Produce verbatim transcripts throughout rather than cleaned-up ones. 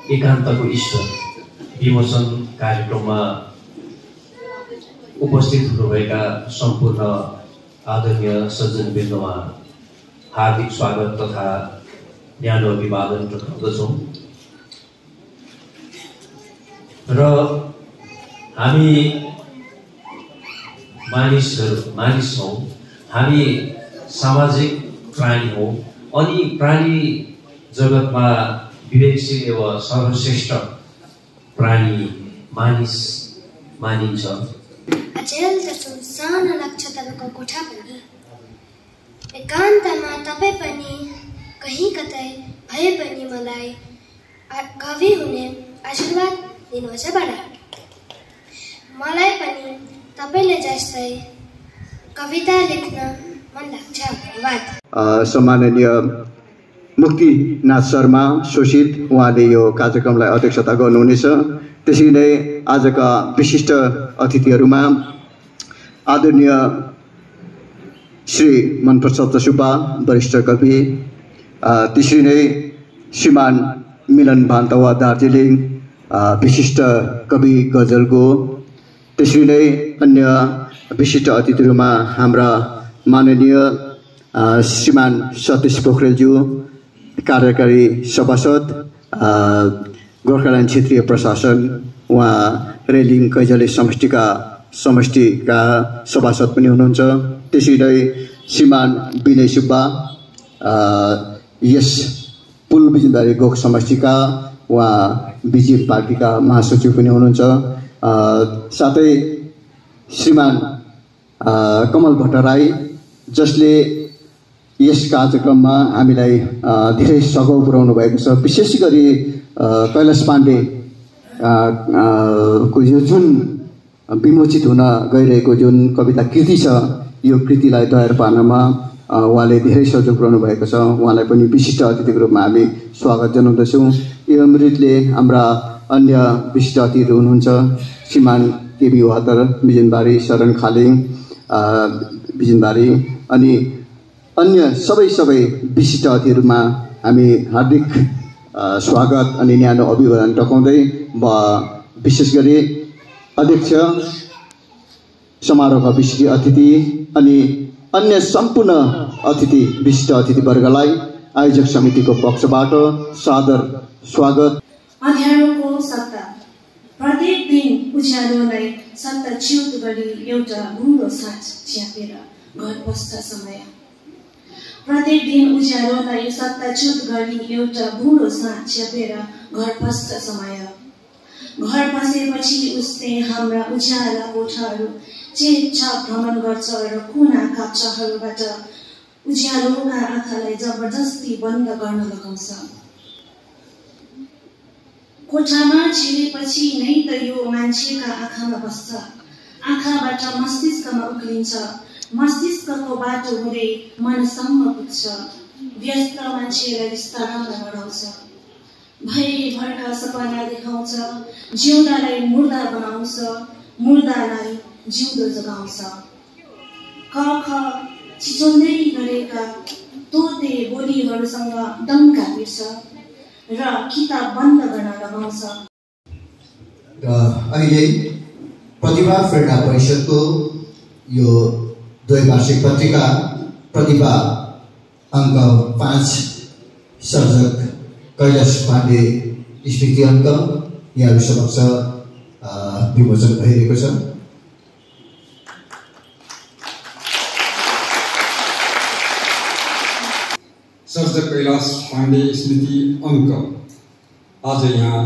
एकान्तको ईश्वर विमोचन कार्यक्रममा उपस्थित हुनुभएका सम्पूर्ण आदरणीय सज्जनवृन्दमा हार्दिक स्वागत तथा न्यानो अभिवादन गर्दछौँ। र हामी मानिसहरू मानिस हौँ, हामी सामाजिक प्राणी हौँ अनि प्राणी जगतमा विवेकशील एवं सर्वश्रेष्ठ प्राणी मानिस मानिन्छ। अचेल जसो सानो लाग्छ तपाईँको कोठा पनि, एकान्तमा तपाईँ पनि कहीँ कतै भए पनि मलाई कवि हुने आशीर्वाद दिनुहोस् है बडा। मलाई पनि तपाईँले जस्तै कविता लेख्न मन लाग्छ। धन्यवाद। सम्माननीय मुक्तिनाथ शर्मा शोषित, उहाँले यो कार्यक्रमलाई अध्यक्षता गर्नुहुनेछ। त्यसरी नै आजका विशिष्ट अतिथिहरूमा आदरणीय श्री मनप्रसाद सुब्बा वरिष्ठ कवि, त्यसरी नै श्रीमान मिलन भान्तवा दार्जिलिङ विशिष्ट कवि गजलको, त्यसरी नै अन्य विशिष्ट अतिथिहरूमा हाम्रा माननीय श्रीमान सतीश पोखरेलज्यू कार्यकारी सभासद गोर्खाल्यान्ड क्षेत्रीय प्रशासन, उहाँ रेलिङ कैजले समष्टिका समष्टिका सभासद पनि हुनुहुन्छ। त्यसरी नै श्रीमान विनय सुब्बा यस पुल बिजुनबारी गोख समष्टिका, उहाँ बिजेपी पार्टीका महासचिव पनि हुनुहुन्छ। साथै श्रीमान कमल भट्टराई, जसले यस कार्यक्रममा हामीलाई धेरै सघाउ पुर्याउनु भएको छ। विशेष गरी कैलाश पाण्डे को यो जुन विमोचित हुन गइरहेको जुन कविता कृति छ, यो कृतिलाई तयार पार्नमा उहाँले धेरै सहयोग पुर्याउनु भएको छ। उहाँलाई पनि विशिष्ट अतिथिको रूपमा हामी स्वागत जनाउँदछौँ। यो अमृतले हाम्रा अन्य विशिष्ट अतिथिहरू हुनुहुन्छ, श्रीमान केबी वातर बिजुनबारी, शरण खालिङ बिजुनबारी, अनि अन्य सबै सबै विशिष्ट अतिथिहरूमा हामी हार्दिक स्वागत अनि न्यानो अभिवादन टकाउँदै विशेष गरी अध्यक्ष, समारोहका विशिष्ट अतिथि अनि अन्य सम्पूर्ण अतिथि विशिष्ट अतिथिवर्गलाई आयोजक समितिको पक्षबाट सादर स्वागत। अँध्यारोको सत्ता प्रत्येक दिन उज्यालोलाई सत्ताच्युत गरी एउटा बुढो साँझ च्यापेर घर पस्छ समय। प्रत्येक दिन उज्यालोलाई सत्ताच्युत गरी एउटा बुढो साँझ च्यापेर घर पस्छ समय। घर पसेपछि उसले हाम्रा उज्याला कोठाहरू चेपचाप भ्रमण गर्छ र कुना काप्चाहरूबाट उज्यालोका आँखालाई जबरजस्ती बन्द गर्न लगाउँछ। कोठामा छिरेपछि नै त यो मान्छेका आँखामा बस्छ, आँखाबाट मस्तिष्कमा उक्लिन्छ, मस्तिष्कको बाटो हुँदै मनसम्म पुग्छ, व्यस्त मान्छेलाई विस्तारमा बढाउँछ, भयभरका सपना देखाउँछ, जिउँदालाई मुर्दा बनाउँछ, मुर्दालाई जिउँदो जगाउँछ। क ख छिचोल्दै गरेका तोते बोलीहरूसँग डङ्का पिर्छ र किताब बन्द गर्न लगाउँछ। र अहिले प्रतिभा प्रेरणा परिषदको यो द्वैवार्षिक पत्रिका प्रतिभा अङ्क पाँच सर्जक कैलाश पाण्डे स्मृति अङ्क यहाँहरू समक्ष विमोचन भइरहेको छ। सर्जक कैलाश पाण्डे स्मृति अङ्क आज यहाँ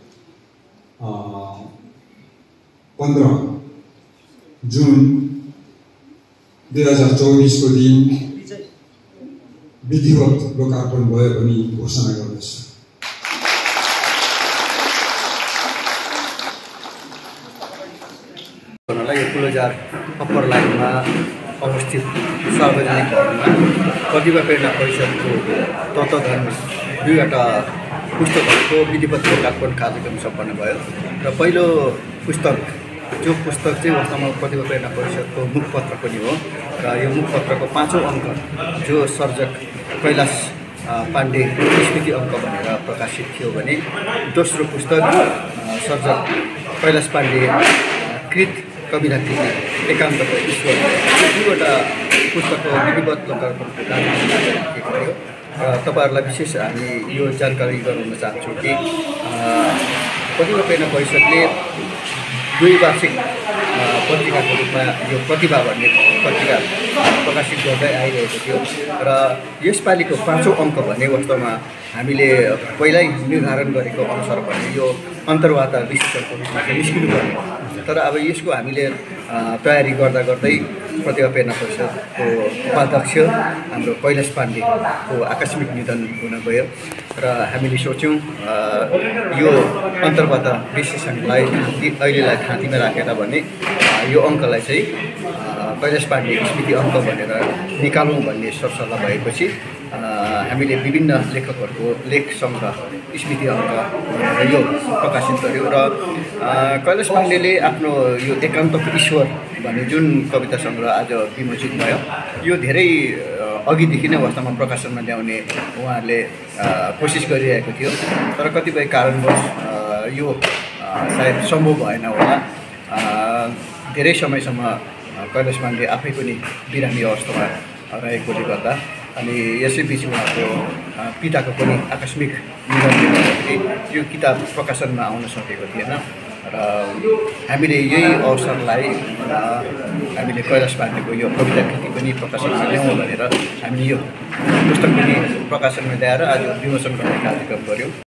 पन्ध्र जुन दुई हजार चौबिसको दिन विधिवत लोकार्पण भयो भनी घोषणा गर्दछ। यो कुलोजार अप्पर लाइनमा अवस्थित सार्वजनिक भवनमा प्रतिभा प्रेरणा परिषदको तत्त्वावधानमा दुईवटा पुस्तकहरूको विधिवत लोकार्पण कार्यक्रम सम्पन्न भयो। र पहिलो पुस्तक जो पुस्तक चाहिँ वास्तवमा प्रतिभा प्रेरणा परिषदको मुखपत्र पनि हो र यो मुखपत्रको पाँचौँ अङ्क जो सर्जक कैलाश पाण्डे स्मृति अङ्क भनेर प्रकाशित थियो भने दोस्रो पुस्तक सर्जक कैलाश पाण्डे कृत कविता कृति एकान्तको ईश्वर यो दुईवटा पुस्तकको विधिवत लोकार्पणको कार्यक्रम राखेको थियो र तपाईँहरूलाई विशेष हामी यो जानकारी गराउन चाहन्छौँ कि प्रतिभा प्रेरणा परिषदले द्विवार्षिक पत्रिकाको रूपमा यो प्रतिभा भन्ने पत्रिका प्रकाशित गर्दै आइरहेको थियो र यसपालिको पाँचौँ अङ्क भन्ने वास्तवमा हामीले पहिल्यै निर्धारण गरेको अनुसार भने यो अन्तर्वार्ता विश्लेषणको रूपमा निस्किनुपर्ने तर अब यसको हामीले तयारी गर्दा गर्दै प्रतिभा प्रेरणा परिषदको उपाध्यक्ष हाम्रो कैलाश पाण्डेको आकस्मिक निधन हुन गयो र हामीले सोच्यौँ यो अन्तर्वार्ता विश्लेषणलाई अहिलेलाई थाँतीमा राखेर भने यो अङ्कलाई चाहिँ कैलाश पाण्डे स्मृति अङ्क भनेर निकालौँ भन्ने सरसल्लाह भएपछि हामीले विभिन्न लेखकहरूको लेख सङ्ग्रह स्मृति अङ्क यो प्रकाशित गर्यो र कैलाश पाण्डेले आफ्नो यो एकान्तको ईश्वर भन्ने जुन कविता सङ्ग्रह आज विमोचित भयो यो धेरै अघिदेखि नै वास्तवमा प्रकाशनमा ल्याउने उहाँहरूले कोसिस गरिरहेको थियो तर कतिपय कारणवश यो सायद सम्भव भएन होला धेरै समयसम्म कैलाश पाण्डे आफै पनि बिरामी अवस्थामा रहेकोले गर्दा अनि यसैबिच उहाँको पिताको पनि आकस्मिक निधनले गर्दाखेरि यो किताब प्रकाशनमा आउन सकेको थिएन र हामीले यही अवसरलाई हामीले कैलाश पाण्डेको यो कविता कृति पनि प्रकाशनमा ल्याउँ भनेर हामीले यो पुस्तक पनि प्रकाशनमा ल्याएर आज विमोचन गर्ने कार्यक्रम गऱ्यौँ।